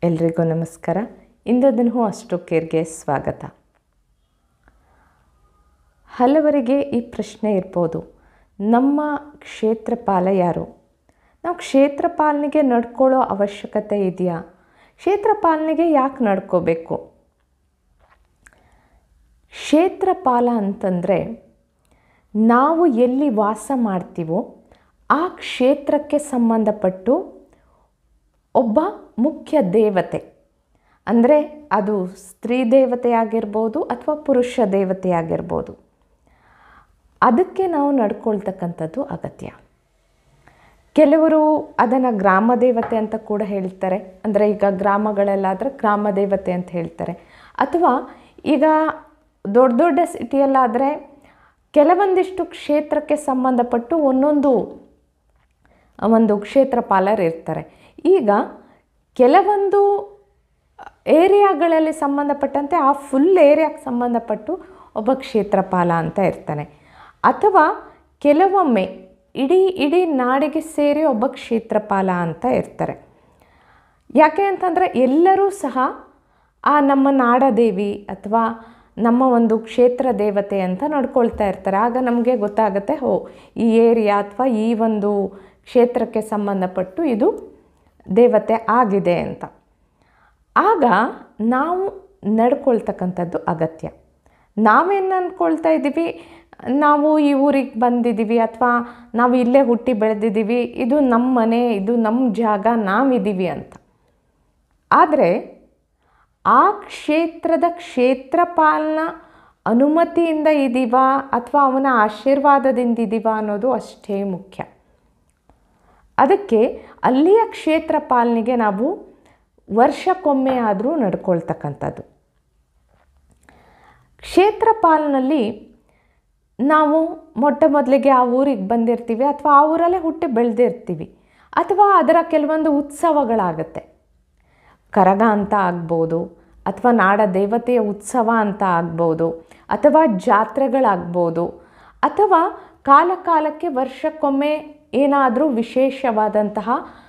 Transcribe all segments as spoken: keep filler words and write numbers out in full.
ಎಲ್ರಿಗೂ ನಮಸ್ಕಾರ. ಇಂದಿನ ಅಸ್ಟ್ರೋ ಕೇರ್ಗೆ ಸ್ವಾಗತ. ಹಲವರಿಗೆ ಈ ಪ್ರಶ್ನೆ ಇರ್ಬೋದು, ನಮ್ಮ ಕ್ಷೇತ್ರಪಾಲ ಯಾರು? ನಾವು ಕ್ಷೇತ್ರಪಾಲನೆಗೆ ನಡ್ಕೊಳ್ಳೋ ಅವಶ್ಯಕತೆ ಇದೆಯಾ? ಕ್ಷೇತ್ರಪಾಲನೆಗೆ ಯಾಕೆ ನಡ್ಕೋಬೇಕು? ಕ್ಷೇತ್ರಪಾಲ ಅಂತಂದರೆ ನಾವು ಎಲ್ಲಿ ವಾಸ ಮಾಡ್ತೀವೋ ಆ ಕ್ಷೇತ್ರಕ್ಕೆ ಸಂಬಂಧಪಟ್ಟು ಒಬ್ಬ ಮುಖ್ಯ ದೇವತೆ, ಅಂದರೆ ಅದು ಸ್ತ್ರೀ ದೇವತೆ ಆಗಿರ್ಬೋದು ಅಥವಾ ಪುರುಷ ದೇವತೆ ಆಗಿರ್ಬೋದು, ಅದಕ್ಕೆ ನಾವು ನಡ್ಕೊಳ್ತಕ್ಕಂಥದ್ದು ಅಗತ್ಯ. ಕೆಲವರು ಅದನ್ನು ಗ್ರಾಮ ದೇವತೆ ಅಂತ ಕೂಡ ಹೇಳ್ತಾರೆ. ಅಂದರೆ ಈಗ ಗ್ರಾಮಗಳಲ್ಲಾದರೆ ಗ್ರಾಮ ದೇವತೆ ಅಂತ ಹೇಳ್ತಾರೆ. ಅಥವಾ ಈಗ ದೊಡ್ಡ ದೊಡ್ಡ ಸಿಟಿಯಲ್ಲಾದರೆ ಕೆಲವೊಂದಿಷ್ಟು ಕ್ಷೇತ್ರಕ್ಕೆ ಸಂಬಂಧಪಟ್ಟು ಒಂದೊಂದು ಒಂದು ಕ್ಷೇತ್ರಪಾಲರು ಇರ್ತಾರೆ. ಈಗ ಕೆಲವೊಂದು ಏರಿಯಾಗಳಲ್ಲಿ ಸಂಬಂಧಪಟ್ಟಂತೆ ಆ ಫುಲ್ ಏರಿಯಾಕ್ಕೆ ಸಂಬಂಧಪಟ್ಟು ಒಬ್ಬ ಕ್ಷೇತ್ರಪಾಲ ಅಂತ ಇರ್ತಾನೆ. ಅಥವಾ ಕೆಲವೊಮ್ಮೆ ಇಡೀ ಇಡೀ ನಾಡಿಗೆ ಸೇರಿ ಒಬ್ಬ ಕ್ಷೇತ್ರಪಾಲ ಅಂತ ಇರ್ತಾರೆ. ಯಾಕೆ ಅಂತಂದರೆ ಎಲ್ಲರೂ ಸಹ ಆ ನಮ್ಮ ನಾಡದೇವಿ ಅಥವಾ ನಮ್ಮ ಒಂದು ಕ್ಷೇತ್ರ ದೇವತೆ ಅಂತ ನಡ್ಕೊಳ್ತಾ ಇರ್ತಾರೆ. ಆಗ ನಮಗೆ ಗೊತ್ತಾಗುತ್ತೆ, ಓ ಈ ಏರಿಯಾ ಅಥವಾ ಈ ಒಂದು ಕ್ಷೇತ್ರಕ್ಕೆ ಸಂಬಂಧಪಟ್ಟು ಇದು ದೇವತೆ ಆಗಿದೆ ಅಂತ. ಆಗ ನಾವು ನಡ್ಕೊಳ್ತಕ್ಕಂಥದ್ದು ಅಗತ್ಯ. ನಾವೇನು ಅಂದ್ಕೊಳ್ತಾ ಇದ್ದೀವಿ, ನಾವು ಈ ಊರಿಗೆ ಬಂದಿದ್ದೀವಿ ಅಥವಾ ನಾವು ಇಲ್ಲೇ ಹುಟ್ಟಿ ಬೆಳೆದಿದ್ದೀವಿ, ಇದು ನಮ್ಮ ಮನೆ, ಇದು ನಮ್ಮ ಜಾಗ, ನಾವಿದ್ದೀವಿ ಅಂತ. ಆದರೆ ಆ ಕ್ಷೇತ್ರದ ಕ್ಷೇತ್ರಪಾಲನ ಅನುಮತಿಯಿಂದ ಇದ್ದೀವಾ ಅಥವಾ ಅವನ ಆಶೀರ್ವಾದದಿಂದ ಇದ್ದೀವಾ ಅನ್ನೋದು ಅಷ್ಟೇ ಮುಖ್ಯ. ಅದಕ್ಕೆ ಅಲ್ಲಿಯ ಕ್ಷೇತ್ರಪಾಲನೆಗೆ ನಾವು ವರ್ಷಕ್ಕೊಮ್ಮೆ ಆದರೂ ನಡ್ಕೊಳ್ತಕ್ಕಂಥದ್ದು. ಕ್ಷೇತ್ರಪಾಲನಲ್ಲಿ ನಾವು ಮೊಟ್ಟ ಮೊದಲಿಗೆ ಆ ಊರಿಗೆ ಬಂದಿರ್ತೀವಿ ಅಥವಾ ಆ ಊರಲ್ಲೇ ಹುಟ್ಟಿ ಬೆಳೆದಿರ್ತೀವಿ. ಅಥವಾ ಅದರ ಕೆಲವೊಂದು ಉತ್ಸವಗಳಾಗತ್ತೆ. ಕರಗ ಅಂತ ಆಗ್ಬೋದು, ಅಥವಾ ನಾಡ ದೇವತೆಯ ಉತ್ಸವ ಅಂತ ಆಗ್ಬೋದು, ಅಥವಾ ಜಾತ್ರೆಗಳಾಗ್ಬೋದು, ಅಥವಾ ಕಾಲ ಕಾಲಕ್ಕೆ ವರ್ಷಕ್ಕೊಮ್ಮೆ ಏನಾದರೂ ವಿಶೇಷವಾದಂತಹ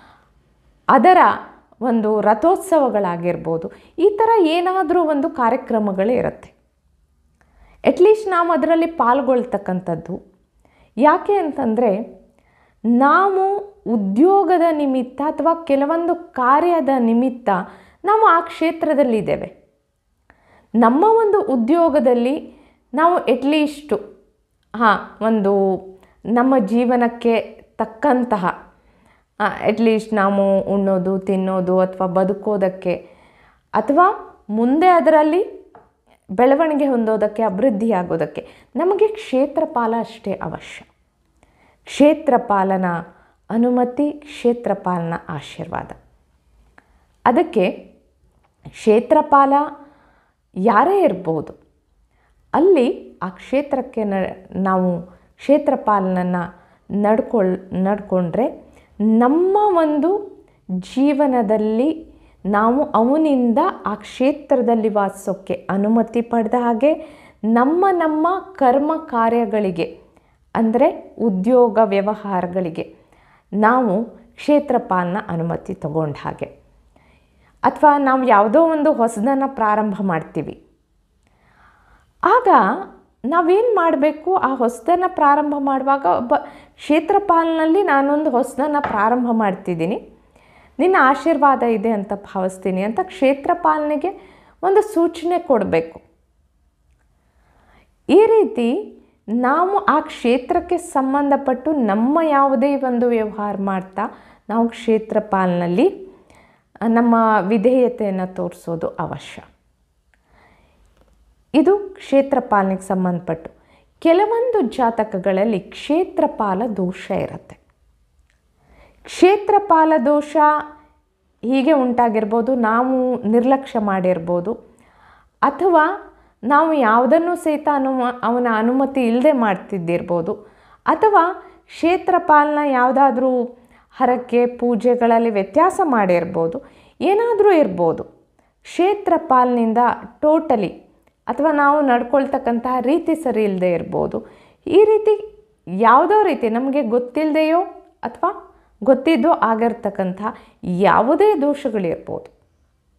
ಅದರ ಒಂದು ರಥೋತ್ಸವಗಳಾಗಿರ್ಬೋದು. ಈ ಥರ ಏನಾದರೂ ಒಂದು ಕಾರ್ಯಕ್ರಮಗಳೇ ಇರುತ್ತೆ. ಅಟ್ಲೀಸ್ಟ್ ನಾವು ಅದರಲ್ಲಿ ಪಾಲ್ಗೊಳ್ತಕ್ಕಂಥದ್ದು. ಯಾಕೆ ಅಂತಂದರೆ ನಾವು ಉದ್ಯೋಗದ ನಿಮಿತ್ತ ಅಥವಾ ಕೆಲವೊಂದು ಕಾರ್ಯದ ನಿಮಿತ್ತ ನಾವು ಆ ಕ್ಷೇತ್ರದಲ್ಲಿದ್ದೇವೆ. ನಮ್ಮ ಒಂದು ಉದ್ಯೋಗದಲ್ಲಿ ನಾವು ಎಟ್ಲೀಸ್ಟು ಹಾಂ ಒಂದು ನಮ್ಮ ಜೀವನಕ್ಕೆ ತಕ್ಕಂತಹ ಅಟ್ಲೀಸ್ಟ್ ನಾವು ಉಣ್ಣೋದು, ತಿನ್ನೋದು ಅಥವಾ ಬದುಕೋದಕ್ಕೆ ಅಥವಾ ಮುಂದೆ ಅದರಲ್ಲಿ ಬೆಳವಣಿಗೆ ಹೊಂದೋದಕ್ಕೆ, ಅಭಿವೃದ್ಧಿ ಆಗೋದಕ್ಕೆ ನಮಗೆ ಕ್ಷೇತ್ರಪಾಲ ಅಷ್ಟೇ ಅವಶ್ಯ. ಕ್ಷೇತ್ರಪಾಲನ ಅನುಮತಿ, ಕ್ಷೇತ್ರಪಾಲನ ಆಶೀರ್ವಾದ. ಅದಕ್ಕೆ ಕ್ಷೇತ್ರಪಾಲ ಯಾರೇ ಇರ್ಬೋದು, ಅಲ್ಲಿ ಆ ಕ್ಷೇತ್ರಕ್ಕೆ ನ ನಾವು ಕ್ಷೇತ್ರಪಾಲನನ್ನು ನಡ್ಕೊಳ್ ನಡ್ಕೊಂಡ್ರೆ ನಮ್ಮ ಒಂದು ಜೀವನದಲ್ಲಿ ನಾವು ಅವನಿಂದ ಆ ಕ್ಷೇತ್ರದಲ್ಲಿ ವಾಸೋಕ್ಕೆ ಅನುಮತಿ ಪಡೆದ ಹಾಗೆ ನಮ್ಮ ನಮ್ಮ ಕರ್ಮ ಕಾರ್ಯಗಳಿಗೆ, ಅಂದರೆ ಉದ್ಯೋಗ ವ್ಯವಹಾರಗಳಿಗೆ ನಾವು ಕ್ಷೇತ್ರಪಾಲನ ಅನುಮತಿ ತಗೊಂಡ ಹಾಗೆ. ಅಥವಾ ನಾವು ಯಾವುದೋ ಒಂದು ಹೊಸದನ್ನು ಪ್ರಾರಂಭ ಮಾಡ್ತೀವಿ. ಆಗ ನಾವೇನು ಮಾಡಬೇಕು, ಆ ಹೊಸದನ್ನು ಪ್ರಾರಂಭ ಮಾಡುವಾಗ ಒಬ್ಬ ಕ್ಷೇತ್ರಪಾಲನಲ್ಲಿ ನಾನೊಂದು ಹೊಸದನ್ನು ಪ್ರಾರಂಭ ಮಾಡ್ತಿದ್ದೀನಿ, ನಿನ್ನ ಆಶೀರ್ವಾದ ಇದೆ ಅಂತ ಭಾವಿಸ್ತೀನಿ ಅಂತ ಕ್ಷೇತ್ರಪಾಲನೆಗೆ ಒಂದು ಸೂಚನೆ ಕೊಡಬೇಕು. ಈ ರೀತಿ ನಾವು ಆ ಕ್ಷೇತ್ರಕ್ಕೆ ಸಂಬಂಧಪಟ್ಟು ನಮ್ಮ ಯಾವುದೇ ಒಂದು ವ್ಯವಹಾರ ಮಾಡ್ತಾ ನಾವು ಕ್ಷೇತ್ರಪಾಲನಲ್ಲಿ ನಮ್ಮ ವಿಧೇಯತೆಯನ್ನು ತೋರಿಸೋದು ಅವಶ್ಯ. ಇದು ಕ್ಷೇತ್ರಪಾಲನೆಗೆ ಸಂಬಂಧಪಟ್ಟು. ಕೆಲವೊಂದು ಜಾತಕಗಳಲ್ಲಿ ಕ್ಷೇತ್ರಪಾಲ ದೋಷ ಇರುತ್ತೆ. ಕ್ಷೇತ್ರಪಾಲ ದೋಷ ಹೀಗೆ ಉಂಟಾಗಿರ್ಬೋದು, ನಾವು ನಿರ್ಲಕ್ಷ್ಯ ಮಾಡಿರ್ಬೋದು, ಅಥವಾ ನಾವು ಯಾವುದನ್ನು ಸಹಿತ ಅನು ಅವನ ಅನುಮತಿ ಇಲ್ಲದೆ ಮಾಡ್ತಿದ್ದಿರ್ಬೋದು, ಅಥವಾ ಕ್ಷೇತ್ರಪಾಲನ ಯಾವುದಾದ್ರೂ ಹರಕೆ ಪೂಜೆಗಳಲ್ಲಿ ವ್ಯತ್ಯಾಸ ಮಾಡಿರ್ಬೋದು, ಏನಾದರೂ ಇರ್ಬೋದು. ಕ್ಷೇತ್ರಪಾಲನಿಂದ ಟೋಟಲಿ ಅಥವಾ ನಾವು ನಡ್ಕೊಳ್ತಕ್ಕಂತಹ ರೀತಿ ಸರಿ ಇಲ್ಲದೆ ಇರ್ಬೋದು. ಈ ರೀತಿ ಯಾವುದೋ ರೀತಿ ನಮಗೆ ಗೊತ್ತಿಲ್ಲದೆಯೋ ಅಥವಾ ಗೊತ್ತಿದ್ದೋ ಆಗಿರ್ತಕ್ಕಂಥ ಯಾವುದೇ ದೋಷಗಳಿರ್ಬೋದು.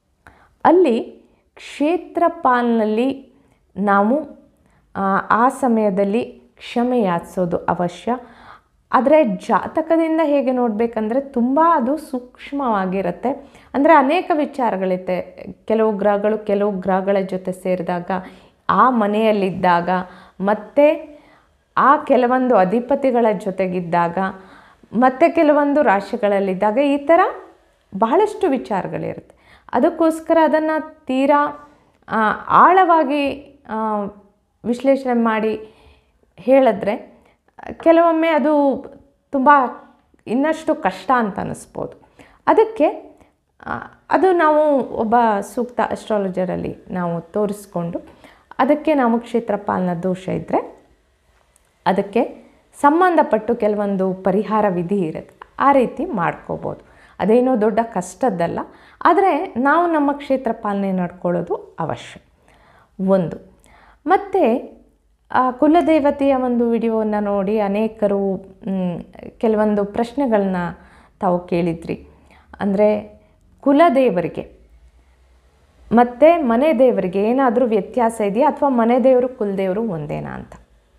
ಅಲ್ಲಿ ಕ್ಷೇತ್ರಪಾಲನಲ್ಲಿ ನಾವು ಆ ಸಮಯದಲ್ಲಿ ಕ್ಷಮೆ ಯಾಚಿಸೋದು ಅವಶ್ಯ. ಆದರೆ ಜಾತಕದಿಂದ ಹೇಗೆ ನೋಡಬೇಕಂದ್ರೆ ತುಂಬ ಅದು ಸೂಕ್ಷ್ಮವಾಗಿರುತ್ತೆ. ಅಂದರೆ ಅನೇಕ ವಿಚಾರಗಳಿರುತ್ತೆ. ಕೆಲವು ಗ್ರಹಗಳು ಕೆಲವು ಗ್ರಹಗಳ ಜೊತೆ ಸೇರಿದಾಗ, ಆ ಮನೆಯಲ್ಲಿದ್ದಾಗ, ಮತ್ತು ಆ ಕೆಲವೊಂದು ಅಧಿಪತಿಗಳ ಜೊತೆಗಿದ್ದಾಗ, ಮತ್ತು ಕೆಲವೊಂದು ರಾಶಿಗಳಲ್ಲಿದ್ದಾಗ, ಈ ಥರ ಬಹಳಷ್ಟು ವಿಚಾರಗಳಿರುತ್ತೆ. ಅದಕ್ಕೋಸ್ಕರ ಅದನ್ನು ತೀರಾ ಆಳವಾಗಿ ವಿಶ್ಲೇಷಣೆ ಮಾಡಿ ಹೇಳಿದ್ರೆ ಕೆಲವೊಮ್ಮೆ ಅದು ತುಂಬ ಇನ್ನಷ್ಟು ಕಷ್ಟ ಅಂತ ಅನ್ನಿಸ್ಬೋದು. ಅದಕ್ಕೆ ಅದು ನಾವು ಒಬ್ಬ ಸೂಕ್ತ ಅಸ್ಟ್ರಾಲಜರಲ್ಲಿ ನಾವು ತೋರಿಸ್ಕೊಂಡು ಅದಕ್ಕೆ ನಾವು ಕ್ಷೇತ್ರಪಾಲನ ದೋಷ ಇದ್ದರೆ ಅದಕ್ಕೆ ಸಂಬಂಧಪಟ್ಟು ಕೆಲವೊಂದು ಪರಿಹಾರ ವಿಧಿ ಇರುತ್ತೆ, ಆ ರೀತಿ ಮಾಡ್ಕೋಬೋದು. ಅದೇನೋ ದೊಡ್ಡ ಕಷ್ಟದ್ದಲ್ಲ, ಆದರೆ ನಾವು ನಮ್ಮ ಕ್ಷೇತ್ರಪಾಲನೆ ನಡ್ಕೊಳ್ಳೋದು ಅವಶ್ಯ ಒಂದು. ಮತ್ತು ಆ ಕುಲದೇವತೆಯ ಒಂದು ವಿಡಿಯೋವನ್ನು ನೋಡಿ ಅನೇಕರು ಕೆಲವೊಂದು ಪ್ರಶ್ನೆಗಳನ್ನ ತಾವು ಕೇಳಿದ್ರಿ. ಅಂದರೆ ಕುಲದೇವರಿಗೆ ಮತ್ತು ಮನೆ ದೇವರಿಗೆ ಏನಾದರೂ ವ್ಯತ್ಯಾಸ ಇದೆಯಾ, ಅಥವಾ ಮನೆ ದೇವರು ಕುಲದೇವರು ಒಂದೇನಾ ಅಂತ.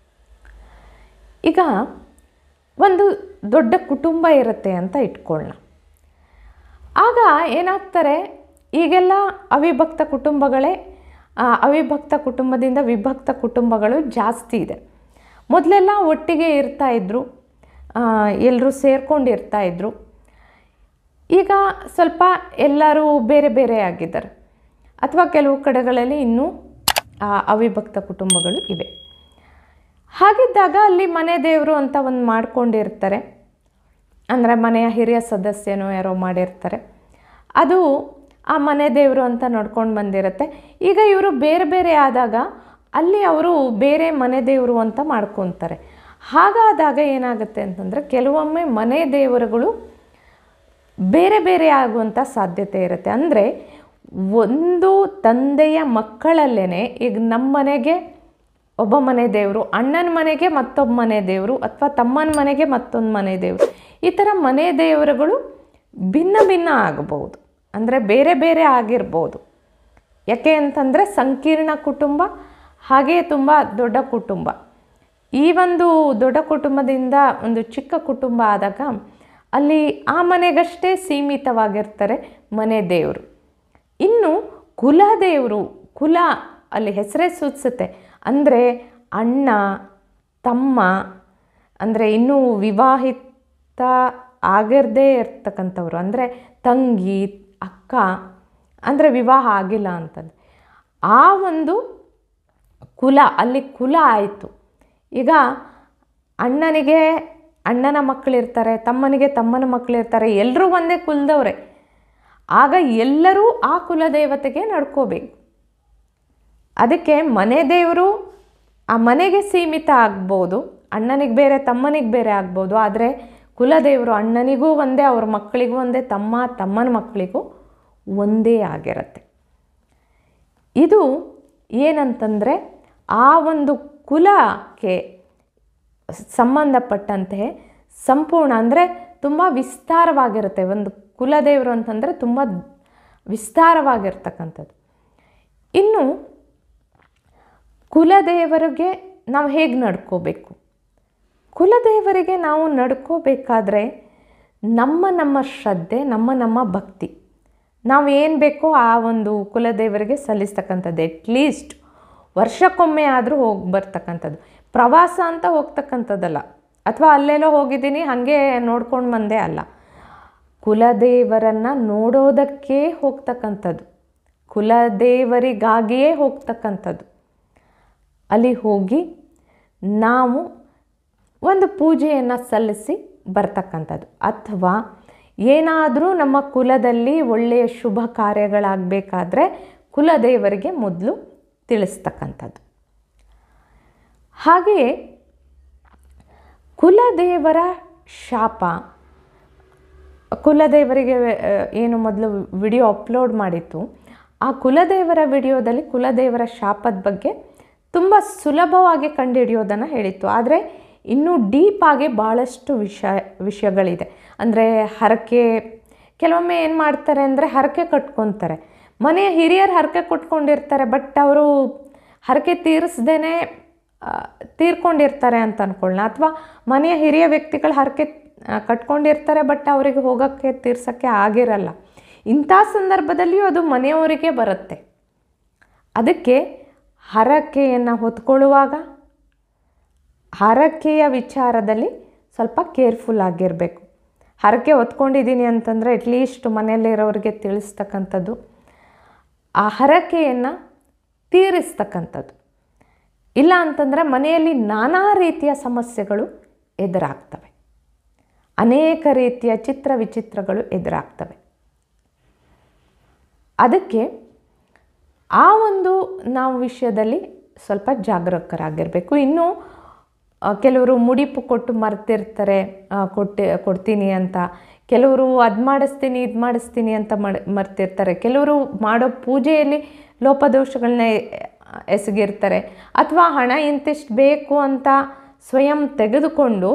ಈಗ ಒಂದು ದೊಡ್ಡ ಕುಟುಂಬ ಇರುತ್ತೆ ಅಂತ ಇಟ್ಕೊಳ್ಳೋಣ. ಆಗ ಏನಾಗ್ತಾರೆ, ಈಗೆಲ್ಲ ಅವಿಭಕ್ತ ಕುಟುಂಬಗಳೇ ಅವಿಭಕ್ತ ಕುಟುಂಬದಿಂದ ವಿಭಕ್ತ ಕುಟುಂಬಗಳು ಜಾಸ್ತಿ ಇದೆ. ಮೊದಲೆಲ್ಲ ಒಟ್ಟಿಗೆ ಇರ್ತಾಯಿದ್ರು, ಎಲ್ಲರೂ ಸೇರ್ಕೊಂಡಿರ್ತಾಯಿದ್ರು. ಈಗ ಸ್ವಲ್ಪ ಎಲ್ಲರೂ ಬೇರೆ ಬೇರೆ ಆಗಿದ್ದಾರೆ, ಅಥವಾ ಕೆಲವು ಕಡೆಗಳಲ್ಲಿ ಇನ್ನೂ ಅವಿಭಕ್ತ ಕುಟುಂಬಗಳು ಇವೆ. ಹಾಗಿದ್ದಾಗ ಅಲ್ಲಿ ಮನೆ ದೇವರು ಅಂತ ಒಂದು ಮಾಡ್ಕೊಂಡಿರ್ತಾರೆ. ಅಂದರೆ ಮನೆಯ ಹಿರಿಯ ಸದಸ್ಯನೋ ಯಾರೋ ಮಾಡಿರ್ತಾರೆ, ಅದು ಆ ಮನೆ ದೇವರು ಅಂತ ನೋಡ್ಕೊಂಡು ಬಂದಿರುತ್ತೆ. ಈಗ ಇವರು ಬೇರೆ ಬೇರೆ ಆದಾಗ ಅಲ್ಲಿ ಅವರು ಬೇರೆ ಮನೆ ದೇವರು ಅಂತ ಮಾಡ್ಕೊತಾರೆ. ಹಾಗಾದಾಗ ಏನಾಗುತ್ತೆ ಅಂತಂದರೆ ಕೆಲವೊಮ್ಮೆ ಮನೆ ದೇವರುಗಳು ಬೇರೆ ಬೇರೆ ಆಗುವಂಥ ಸಾಧ್ಯತೆ ಇರುತ್ತೆ. ಅಂದರೆ ಒಂದು ತಂದೆಯ ಮಕ್ಕಳಲ್ಲೇ ಈಗ ನಮ್ಮ ಮನೆಗೆ ಒಬ್ಬ ಮನೆ ದೇವರು, ಅಣ್ಣನ ಮನೆಗೆ ಮತ್ತೊಬ್ಬ ಮನೆ ದೇವರು, ಅಥವಾ ತಮ್ಮನ ಮನೆಗೆ ಮತ್ತೊಂದು ಮನೆ ದೇವರು, ಈ ಥರ ಮನೆ ದೇವರುಗಳು ಭಿನ್ನ ಭಿನ್ನ ಆಗಬಹುದು. ಅಂದರೆ ಬೇರೆ ಬೇರೆ ಆಗಿರ್ಬೋದು. ಯಾಕೆ ಅಂತಂದರೆ ಸಂಕೀರ್ಣ ಕುಟುಂಬ, ಹಾಗೆಯೇ ತುಂಬ ದೊಡ್ಡ ಕುಟುಂಬ. ಈ ಒಂದು ದೊಡ್ಡ ಕುಟುಂಬದಿಂದ ಒಂದು ಚಿಕ್ಕ ಕುಟುಂಬ ಆದಾಗ ಅಲ್ಲಿ ಆ ಮನೆಗಷ್ಟೇ ಸೀಮಿತವಾಗಿರ್ತಾರೆ ಮನೆ ದೇವರು. ಇನ್ನು ಕುಲದೇವರು, ಕುಲ ಅಲ್ಲಿ ಹೆಸರೇ ಸೂಚಿಸುತ್ತೆ. ಅಂದರೆ ಅಣ್ಣ ತಮ್ಮ, ಅಂದರೆ ಇನ್ನೂ ವಿವಾಹಿತ ಆಗಿರದೇ ಇರ್ತಕ್ಕಂಥವ್ರು, ಅಂದರೆ ತಂಗಿ ಅಕ್ಕ, ಅಂದರೆ ವಿವಾಹ ಆಗಿಲ್ಲ ಅಂತಂದು ಆ ಒಂದು ಕುಲ, ಅಲ್ಲಿ ಕುಲ ಆಯಿತು. ಈಗ ಅಣ್ಣನಿಗೆ ಅಣ್ಣನ ಮಕ್ಕಳಿರ್ತಾರೆ, ತಮ್ಮನಿಗೆ ತಮ್ಮನ ಮಕ್ಕಳಿರ್ತಾರೆ, ಎಲ್ಲರೂ ಒಂದೇ ಕುಲದವರೇ. ಆಗ ಎಲ್ಲರೂ ಆ ಕುಲದೇವತೆಗೆ ನಡ್ಕೋಬೇಕು. ಅದಕ್ಕೆ ಮನೆ ದೇವರು ಆ ಮನೆಗೆ ಸೀಮಿತ ಆಗ್ಬೋದು, ಅಣ್ಣನಿಗೆ ಬೇರೆ ತಮ್ಮನಿಗೆ ಬೇರೆ ಆಗ್ಬೋದು. ಆದರೆ ಕುಲದೇವರು ಅಣ್ಣನಿಗೂ ಒಂದೇ, ಅವ್ರ ಮಕ್ಕಳಿಗೂ ಒಂದೇ, ತಮ್ಮ ತಮ್ಮನ ಮಕ್ಕಳಿಗೂ ಒಂದೇ ಆಗಿರುತ್ತೆ. ಇದು ಏನಂತಂದರೆ ಆ ಒಂದು ಕುಲಕ್ಕೆ ಸಂಬಂಧಪಟ್ಟಂತೆ ಸಂಪೂರ್ಣ, ಅಂದರೆ ತುಂಬ ವಿಸ್ತಾರವಾಗಿರುತ್ತೆ. ಒಂದು ಕುಲದೇವರು ಅಂತಂದರೆ ತುಂಬ ವಿಸ್ತಾರವಾಗಿರ್ತಕ್ಕಂಥದ್ದು. ಇನ್ನು ಕುಲದೇವರಿಗೆ ನಾವು ಹೇಗೆ ನಡ್ಕೋಬೇಕು? ಕುಲದೇವರಿಗೆ ನಾವು ನಡ್ಕೋಬೇಕಾದ್ರೆ ನಮ್ಮ ನಮ್ಮ ಶ್ರದ್ಧೆ, ನಮ್ಮ ನಮ್ಮ ಭಕ್ತಿ, ನಾವು ಏನು ಬೇಕೋ ಆ ಒಂದು ಕುಲದೇವರಿಗೆ ಸಲ್ಲಿಸ್ತಕ್ಕಂಥದ್ದು. ಅಟ್ಲೀಸ್ಟ್ ವರ್ಷಕ್ಕೊಮ್ಮೆ ಆದರೂ ಹೋಗಿ ಬರ್ತಕ್ಕಂಥದ್ದು. ಪ್ರವಾಸ ಅಂತ ಹೋಗ್ತಕ್ಕಂಥದ್ದಲ್ಲ, ಅಥವಾ ಅಲ್ಲೆಲ್ಲೋ ಹೋಗಿದ್ದೀನಿ ಹಾಗೆ ನೋಡ್ಕೊಂಡು ಬಂದೆ ಅಲ್ಲ. ಕುಲದೇವರನ್ನು ನೋಡೋದಕ್ಕೆ ಹೋಗ್ತಕ್ಕಂಥದ್ದು, ಕುಲದೇವರಿಗಾಗಿಯೇ ಹೋಗ್ತಕ್ಕಂಥದ್ದು. ಅಲ್ಲಿ ಹೋಗಿ ನಾವು ಒಂದು ಪೂಜೆಯನ್ನು ಸಲ್ಲಿಸಿ ಬರ್ತಕ್ಕಂಥದ್ದು. ಅಥವಾ ಏನಾದರೂ ನಮ್ಮ ಕುಲದಲ್ಲಿ ಒಳ್ಳೆಯ ಶುಭ ಕಾರ್ಯಗಳಾಗಬೇಕಾದ್ರೆ ಕುಲದೇವರಿಗೆ ಮೊದಲು ತಿಳಿಸ್ತಕ್ಕಂಥದ್ದು. ಹಾಗೆಯೇ ಕುಲದೇವರ ಶಾಪ, ಕುಲದೇವರಿಗೆ ಏನು ಮೊದಲು ವಿಡಿಯೋ ಅಪ್ಲೋಡ್ ಮಾಡಿತ್ತು, ಆ ಕುಲದೇವರ ವಿಡಿಯೋದಲ್ಲಿ ಕುಲದೇವರ ಶಾಪದ ಬಗ್ಗೆ ತುಂಬ ಸುಲಭವಾಗಿ ಕಂಡುಹಿಡಿಯೋದನ್ನು ಹೇಳಿತ್ತು. ಆದರೆ ಇನ್ನೂ ಡೀಪಾಗಿ ಭಾಳಷ್ಟು ವಿಷಯ ವಿಷಯಗಳಿದೆ. ಅಂದರೆ ಹರಕೆ, ಕೆಲವೊಮ್ಮೆ ಏನು ಮಾಡ್ತಾರೆ ಅಂದರೆ ಹರಕೆ ಕಟ್ಕೊತಾರೆ, ಮನೆಯ ಹಿರಿಯರು ಹರಕೆ ಕೊಟ್ಕೊಂಡಿರ್ತಾರೆ, ಬಟ್ ಅವರು ಹರಕೆ ತೀರಿಸ್ದೇ ತೀರ್ಕೊಂಡಿರ್ತಾರೆ ಅಂತ ಅಂದ್ಕೊಳ್ಳೋಣ. ಅಥವಾ ಮನೆಯ ಹಿರಿಯ ವ್ಯಕ್ತಿಗಳು ಹರಕೆ ಕಟ್ಕೊಂಡಿರ್ತಾರೆ, ಬಟ್ ಅವರಿಗೆ ಹೋಗೋಕ್ಕೆ ತೀರ್ಸೋಕ್ಕೆ ಆಗಿರಲ್ಲ. ಇಂಥ ಸಂದರ್ಭದಲ್ಲಿಯೂ ಅದು ಮನೆಯವರಿಗೆ ಬರುತ್ತೆ. ಅದಕ್ಕೆ ಹರಕೆಯನ್ನು ಹೊತ್ಕೊಳ್ಳುವಾಗ ಹರಕೆಯ ವಿಚಾರದಲ್ಲಿ ಸ್ವಲ್ಪ ಕೇರ್ಫುಲ್ ಆಗಿರಬೇಕು. ಹರಕೆ ಹೊತ್ಕೊಂಡಿದ್ದೀನಿ ಅಂತಂದರೆ ಅಟ್ಲೀಸ್ಟ್ ಮನೆಯಲ್ಲಿರೋರಿಗೆ ತಿಳಿಸ್ತಕ್ಕಂಥದ್ದು, ಆ ಹರಕೆಯನ್ನು ತೀರಿಸ್ತಕ್ಕಂಥದ್ದು. ಇಲ್ಲ ಅಂತಂದರೆ ಮನೆಯಲ್ಲಿ ನಾನಾ ರೀತಿಯ ಸಮಸ್ಯೆಗಳು ಎದುರಾಗ್ತವೆ, ಅನೇಕ ರೀತಿಯ ಚಿತ್ರ ವಿಚಿತ್ರಗಳು ಎದುರಾಗ್ತವೆ. ಅದಕ್ಕೆ ಆ ಒಂದು ನಾವು ವಿಷಯದಲ್ಲಿ ಸ್ವಲ್ಪ ಜಾಗರೂಕರಾಗಿರಬೇಕು. ಇನ್ನು ಕೆಲವರು ಮುಡಿಪು ಕೊಟ್ಟು ಮರ್ತಿರ್ತಾರೆ, ಕೊಟ್ಟು ಕೊಡ್ತೀನಿ ಅಂತ. ಕೆಲವರು ಅದು ಮಾಡಿಸ್ತೀನಿ ಇದು ಮಾಡಿಸ್ತೀನಿ ಅಂತ ಮಾಡಿ ಮರ್ತಿರ್ತಾರೆ. ಕೆಲವರು ಮಾಡೋ ಪೂಜೆಯಲ್ಲಿ ಲೋಪದೋಷಗಳನ್ನ ಎಸಗಿರ್ತಾರೆ. ಅಥವಾ ಹಣ ಇಂತಿಷ್ಟು ಬೇಕು ಅಂತ ಸ್ವಯಂ ತೆಗೆದುಕೊಂಡು,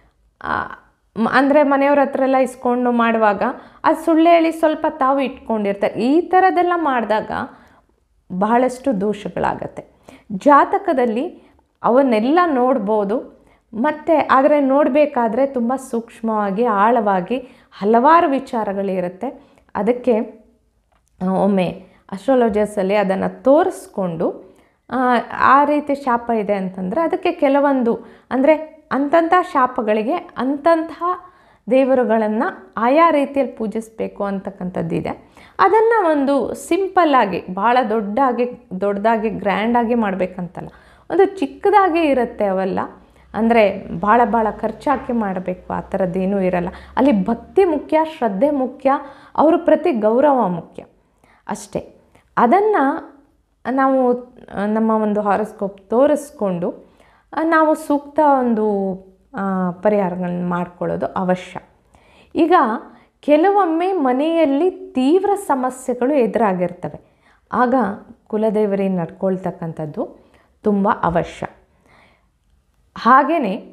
ಅಂದರೆ ಮನೆಯವ್ರ ಹತ್ರ ಎಲ್ಲ ಇಸ್ಕೊಂಡು ಮಾಡುವಾಗ ಅದು ಸುಳ್ಳು ಹೇಳಿ ಸ್ವಲ್ಪ ತಾವು ಇಟ್ಕೊಂಡಿರ್ತಾರೆ. ಈ ಥರದ್ದೆಲ್ಲ ಮಾಡಿದಾಗ ಬಹಳಷ್ಟು ದೋಷಗಳಾಗತ್ತೆ. ಜಾತಕದಲ್ಲಿ ಅವನ್ನೆಲ್ಲ ನೋಡ್ಬೋದು. ಮತ್ತು ಆದರೆ ನೋಡಬೇಕಾದ್ರೆ ತುಂಬ ಸೂಕ್ಷ್ಮವಾಗಿ ಆಳವಾಗಿ ಹಲವಾರು ವಿಚಾರಗಳಿರುತ್ತೆ. ಅದಕ್ಕೆ ಒಮ್ಮೆ ಅಸ್ಟ್ರಾಲಜರ್ಸಲ್ಲಿ ಅದನ್ನು ತೋರಿಸ್ಕೊಂಡು ಆ ರೀತಿ ಶಾಪ ಇದೆ ಅಂತಂದರೆ ಅದಕ್ಕೆ ಕೆಲವೊಂದು ಅಂದರೆ ಅಂತಹ ಶಾಪಗಳಿಗೆ ಅಂತಹ ದೇವರುಗಳನ್ನು ಆಯಾ ರೀತಿಯಲ್ಲಿ ಪೂಜಿಸಬೇಕು ಅಂತಕ್ಕಂಥದ್ದಿದೆ. ಅದನ್ನು ಒಂದು ಸಿಂಪಲ್ಲಾಗಿ, ಭಾಳ ದೊಡ್ಡಾಗಿ ದೊಡ್ಡದಾಗಿ ಗ್ರ್ಯಾಂಡಾಗಿ ಮಾಡಬೇಕಂತಲ್ಲ, ಒಂದು ಚಿಕ್ಕದಾಗಿ ಇರುತ್ತೆ ಅವೆಲ್ಲ. ಅಂದರೆ ಭಾಳ ಭಾಳ ಖರ್ಚಾಕಿ ಮಾಡಬೇಕು ಆ ಥರದ್ದೇನೂ ಇರಲ್ಲ. ಅಲ್ಲಿ ಭಕ್ತಿ ಮುಖ್ಯ, ಶ್ರದ್ಧೆ ಮುಖ್ಯ, ಅವ್ರ ಪ್ರತಿ ಗೌರವ ಮುಖ್ಯ ಅಷ್ಟೇ. ಅದನ್ನು ನಾವು ನಮ್ಮ ಒಂದು ಹಾರೋಸ್ಕೋಪ್ ತೋರಿಸ್ಕೊಂಡು ನಾವು ಸೂಕ್ತ ಒಂದು ಪರಿಹಾರಗಳನ್ನ ಮಾಡ್ಕೊಳ್ಳೋದು ಅವಶ್ಯ. ಈಗ ಕೆಲವೊಮ್ಮೆ ಮನೆಯಲ್ಲಿ ತೀವ್ರ ಸಮಸ್ಯೆಗಳು ಎದುರಾಗಿರ್ತವೆ. ಆಗ ಕುಲದೇವರಿಗೆ ನಡ್ಕೊಳ್ತಕ್ಕಂಥದ್ದು ತುಂಬ ಅವಶ್ಯ. ಹಾಗೆಯೇ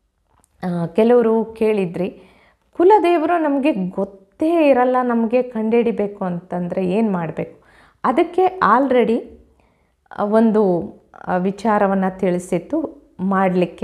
ಕೆಲವರು ಕೇಳಿದ್ರಿ, ಕುಲದೇವರು ನಮಗೆ ಗೊತ್ತೇ ಇರಲ್ಲ, ನಮಗೆ ಕಂಡುಹಿಡಿಬೇಕು ಅಂತಂದರೆ ಏನು ಮಾಡಬೇಕು? ಅದಕ್ಕೆ ಆಲ್ರೆಡಿ ಒಂದು ವಿಚಾರವನ್ನು ತಿಳಿಸಿತ್ತು ಮಾಡಲಿಕ್ಕೆ.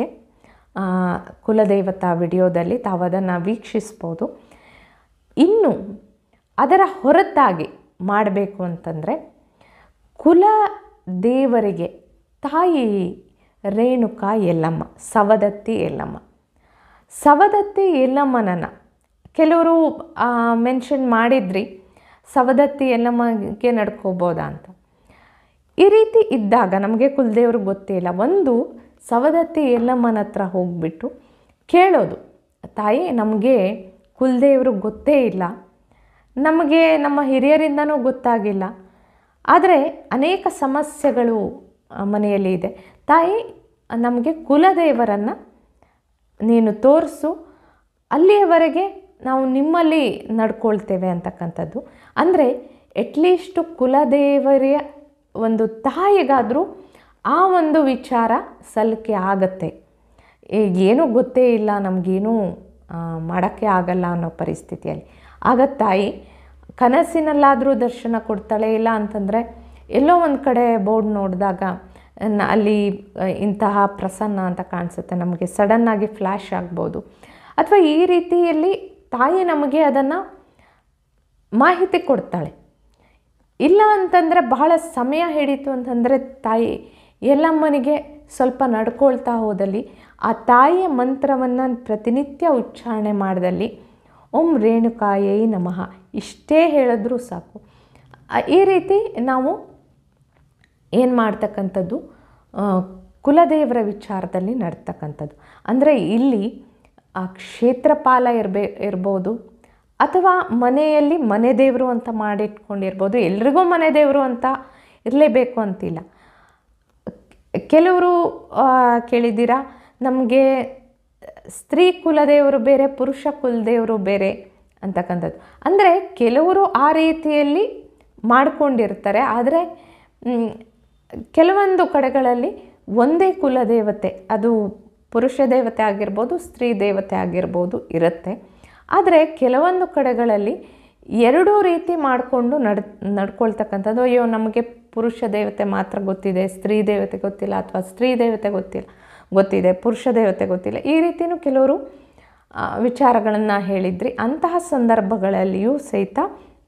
ಕುಲದೇವತಾ ವಿಡಿಯೋದಲ್ಲಿ ತಾವು ಅದನ್ನು ವೀಕ್ಷಿಸ್ಬೋದು. ಇನ್ನು ಅದರ ಹೊರತಾಗಿ ಮಾಡಬೇಕು ಅಂತಂದರೆ ಕುಲ ದೇವರಿಗೆ ತಾಯಿ ರೇಣುಕಾ ಯಲ್ಲಮ್ಮ, ಸವದತ್ತಿ ಯಲ್ಲಮ್ಮ, ಸವದತ್ತಿ ಯಲ್ಲಮ್ಮನನ್ನು ಕೆಲವರು ಮೆನ್ಷನ್ ಮಾಡಿದ್ರಿ, ಸವದತ್ತಿ ಯಲ್ಲಮ್ಮಗೆ ನಡ್ಕೋಬೋದಾ ಅಂತ. ಈ ರೀತಿ ಇದ್ದಾಗ ನಮಗೆ ಕುಲದೇವರು ಗೊತ್ತೇ ಇಲ್ಲ. ಒಂದು ಸವದತ್ತಿ ಯಲ್ಲಮ್ಮನ ಹತ್ರ ಹೋಗಿಬಿಟ್ಟು ಕೇಳೋದು, ತಾಯಿ ನಮಗೆ ಕುಲದೇವರು ಗೊತ್ತೇ ಇಲ್ಲ, ನಮಗೆ ನಮ್ಮ ಹಿರಿಯರಿಂದನೂ ಗೊತ್ತಾಗಿಲ್ಲ, ಆದರೆ ಅನೇಕ ಸಮಸ್ಯೆಗಳು ಮನೆಯಲ್ಲಿ ಇದೆ. ತಾಯಿ ನಮಗೆ ಕುಲದೇವರನ್ನು ನೀನು ತೋರಿಸು, ಅಲ್ಲಿಯವರೆಗೆ ನಾವು ನಿಮ್ಮಲ್ಲಿ ನಡ್ಕೊಳ್ತೇವೆ ಅಂತಕ್ಕಂಥದ್ದು. ಅಂದರೆ ಎಟ್ಲೀಸ್ಟು ಕುಲದೇವರಿಯ ಒಂದು ತಾಯಿಗಾದರೂ ಆ ಒಂದು ವಿಚಾರ ಸಲ್ಲಿಕೆ ಆಗತ್ತೆ. ಏನೂ ಗೊತ್ತೇ ಇಲ್ಲ, ನಮಗೇನೂ ಮಾಡೋಕ್ಕೆ ಆಗಲ್ಲ ಅನ್ನೋ ಪರಿಸ್ಥಿತಿಯಲ್ಲಿ ಆಗ ತಾಯಿ ಕನಸಿನಲ್ಲಾದರೂ ದರ್ಶನ ಕೊಡ್ತಾಳೆ. ಇಲ್ಲ ಅಂತಂದರೆ ಎಲ್ಲೋ ಒಂದು ಕಡೆ ಬೋರ್ಡ್ ನೋಡಿದಾಗ ಅಲ್ಲಿ ಇಂತಹ ಪ್ರಸನ್ನ ಅಂತ ಕಾಣಿಸುತ್ತೆ, ನಮಗೆ ಸಡನ್ನಾಗಿ ಫ್ಲ್ಯಾಶ್ ಆಗ್ಬೋದು. ಅಥವಾ ಈ ರೀತಿಯಲ್ಲಿ ತಾಯಿ ನಮಗೆ ಅದನ್ನು ಮಾಹಿತಿ ಕೊಡ್ತಾಳೆ. ಇಲ್ಲ ಅಂತಂದರೆ ಬಹಳ ಸಮಯ ಹಿಡಿತು ಅಂತಂದರೆ ತಾಯಿ ಯಲ್ಲಮ್ಮನಿಗೆ ಸ್ವಲ್ಪ ನಡ್ಕೊಳ್ತಾ ಹೋದಲ್ಲಿ, ಆ ತಾಯಿಯ ಮಂತ್ರವನ್ನು ಪ್ರತಿನಿತ್ಯ ಉಚ್ಚಾರಣೆ ಮಾಡಿದಲ್ಲಿ, ಓಂ ರೇಣುಕಾಯೈ ನಮಃ ಇಷ್ಟೇ ಹೇಳಿದ್ರೂ ಸಾಕು. ಈ ರೀತಿ ನಾವು ಏನು ಮಾಡ್ತಕ್ಕಂಥದ್ದು, ಕುಲದೇವರ ವಿಚಾರದಲ್ಲಿ ನಡ್ತಕ್ಕಂಥದ್ದು. ಅಂದರೆ ಇಲ್ಲಿ ಆ ಕ್ಷೇತ್ರಪಾಲ ಇರಬೇ ಇರ್ಬೋದು ಅಥವಾ ಮನೆಯಲ್ಲಿ ಮನೆ ದೇವರು ಅಂತ ಮಾಡಿಟ್ಕೊಂಡಿರ್ಬೋದು. ಎಲ್ರಿಗೂ ಮನೆ ದೇವರು ಅಂತ ಇರಲೇಬೇಕು ಅಂತಿಲ್ಲ. ಕೆಲವರು ಕೇಳಿದ್ದೀರಾ, ನಮಗೆ ಸ್ತ್ರೀ ಕುಲದೇವರು ಬೇರೆ, ಪುರುಷ ಕುಲದೇವರು ಬೇರೆ ಅಂತಕ್ಕಂಥದ್ದು. ಅಂದರೆ ಕೆಲವರು ಆ ರೀತಿಯಲ್ಲಿ ಮಾಡಿಕೊಂಡಿರ್ತಾರೆ. ಆದರೆ ಕೆಲವೊಂದು ಕಡೆಗಳಲ್ಲಿ ಒಂದೇ ಕುಲದೇವತೆ, ಅದು ಪುರುಷ ದೇವತೆ ಆಗಿರ್ಬೋದು, ಸ್ತ್ರೀ ದೇವತೆ ಆಗಿರ್ಬೋದು ಇರುತ್ತೆ. ಆದರೆ ಕೆಲವೊಂದು ಕಡೆಗಳಲ್ಲಿ ಎರಡೂ ರೀತಿ ಮಾಡಿಕೊಂಡು ನಡ್ ನಡ್ಕೊಳ್ತಕ್ಕಂಥದ್ದು. ಅಯ್ಯೋ ನಮಗೆ ಪುರುಷ ದೇವತೆ ಮಾತ್ರ ಗೊತ್ತಿದೆ, ಸ್ತ್ರೀ ದೇವತೆ ಗೊತ್ತಿಲ್ಲ, ಅಥವಾ ಸ್ತ್ರೀ ದೇವತೆ ಗೊತ್ತಿಲ್ಲ ಗೊತ್ತಿದೆ ಪುರುಷ ದೇವತೆ ಗೊತ್ತಿಲ್ಲ, ಈ ರೀತಿಯೂ ಕೆಲವರು ವಿಚಾರಗಳನ್ನು ಹೇಳಿದ್ರಿ. ಅಂತಹ ಸಂದರ್ಭಗಳಲ್ಲಿಯೂ ಸಹಿತ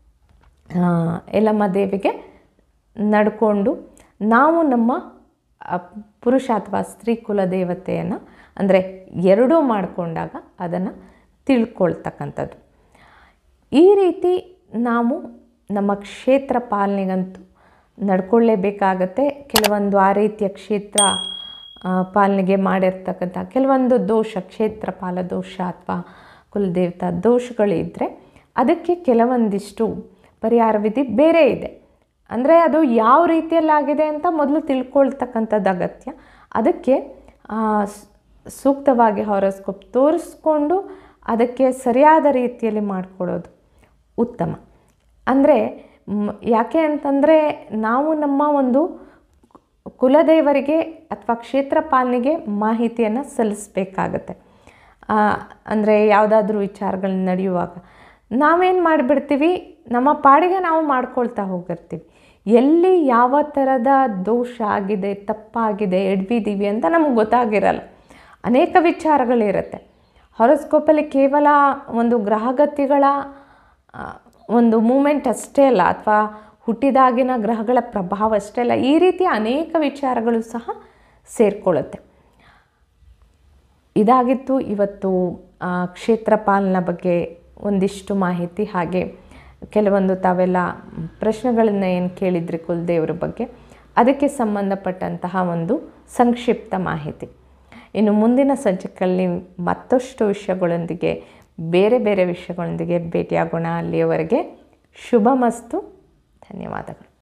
ಯಲ್ಲಮ್ಮ ದೇವಿಗೆ ನಡ್ಕೊಂಡು ನಾವು ನಮ್ಮ ಪುರುಷ ಅಥವಾ ಸ್ತ್ರೀ ಕುಲ ದೇವತೆಯನ್ನು ಅಂದರೆ ಎರಡೂ ಮಾಡಿಕೊಂಡಾಗ ಅದನ್ನು ತಿಳ್ಕೊಳ್ತಕ್ಕಂಥದ್ದು. ಈ ರೀತಿ ನಾವು ನಮ್ಮ ಕ್ಷೇತ್ರ ಪಾಲನೆಗಂತೂ ನಡ್ಕೊಳ್ಳೇಬೇಕಾಗತ್ತೆ. ಕೆಲವೊಂದು ಆ ರೀತಿಯ ಕ್ಷೇತ್ರ ಪಾಲನೆಗೆ ಮಾಡಿರ್ತಕ್ಕಂಥ ಕೆಲವೊಂದು ದೋಷ, ಕ್ಷೇತ್ರ ಪಾಲ ದೋಷ ಅಥವಾ ಕುಲದೇವತಾ ದೋಷಗಳಿದ್ದರೆ ಅದಕ್ಕೆ ಕೆಲವೊಂದಿಷ್ಟು ಪರಿಹಾರ ವಿಧಿ ಬೇರೆ ಇದೆ. ಅಂದರೆ ಅದು ಯಾವ ರೀತಿಯಲ್ಲಾಗಿದೆ ಅಂತ ಮೊದಲು ತಿಳ್ಕೊಳ್ತಕ್ಕಂಥದ್ದು ಅಗತ್ಯ. ಅದಕ್ಕೆ ಸೂಕ್ತವಾಗಿ ಹಾರೋಸ್ಕೋಪ್ ತೋರಿಸ್ಕೊಂಡು ಅದಕ್ಕೆ ಸರಿಯಾದ ರೀತಿಯಲ್ಲಿ ಮಾಡಿಕೊಡೋದು ಉತ್ತಮ. ಅಂದರೆ ಯಾಕೆ ಅಂತಂದರೆ ನಾವು ನಮ್ಮ ಒಂದು ಕುಲದೇವರಿಗೆ ಅಥವಾ ಕ್ಷೇತ್ರ ಪಾಲನೆಗೆ ಮಾಹಿತಿಯನ್ನು ಸಲ್ಲಿಸಬೇಕಾಗತ್ತೆ. ಅಂದರೆ ಯಾವುದಾದ್ರೂ ವಿಚಾರಗಳನ್ನ ನಡೆಯುವಾಗ ನಾವೇನು ಮಾಡಿಬಿಡ್ತೀವಿ, ನಮ್ಮ ಪಾಡಿಗೆ ನಾವು ಮಾಡ್ಕೊಳ್ತಾ ಹೋಗಿರ್ತೀವಿ. ಎಲ್ಲಿ ಯಾವ ಥರದ ದೋಷ ಆಗಿದೆ, ತಪ್ಪಾಗಿದೆ, ಎಡ್ವಿದ್ದೀವಿ ಅಂತ ನಮಗೆ ಗೊತ್ತಾಗಿರಲ್ಲ. ಅನೇಕ ವಿಚಾರಗಳಿರುತ್ತೆ. ಹಾರೋಸ್ಕೋಪಲ್ಲಿ ಕೇವಲ ಒಂದು ಗ್ರಹಗತಿಗಳ ಒಂದು ಮೂಮೆಂಟ್ ಅಷ್ಟೇ ಅಲ್ಲ, ಅಥವಾ ಹುಟ್ಟಿದಾಗಿನ ಗ್ರಹಗಳ ಪ್ರಭಾವ ಅಷ್ಟೇ ಅಲ್ಲ, ಈ ರೀತಿಯ ಅನೇಕ ವಿಚಾರಗಳು ಸಹ ಸೇರಿಕೊಳ್ಳುತ್ತೆ. ಇದಾಗಿತ್ತು ಇವತ್ತು ಕ್ಷೇತ್ರ ಪಾಲನ ಬಗ್ಗೆ ಒಂದಿಷ್ಟು ಮಾಹಿತಿ. ಹಾಗೆ ಕೆಲವೊಂದು ತಾವೆಲ್ಲ ಪ್ರಶ್ನೆಗಳನ್ನು ಏನು ಕೇಳಿದ್ರಿ ಕುಲದೇವರ ಬಗ್ಗೆ, ಅದಕ್ಕೆ ಸಂಬಂಧಪಟ್ಟಂತಹ ಒಂದು ಸಂಕ್ಷಿಪ್ತ ಮಾಹಿತಿ. ಇನ್ನು ಮುಂದಿನ ಸಂಚಿಕೆಯಲ್ಲಿ ಮತ್ತಷ್ಟು ವಿಷಯಗಳೊಂದಿಗೆ ಬೇರೆ ಬೇರೆ ವಿಷಯಗಳೊಂದಿಗೆ ಭೇಟಿಯಾಗೋಣ. ಅಲ್ಲಿಯವರೆಗೆ ಶುಭಮಸ್ತು. ಧನ್ಯವಾದಗಳು.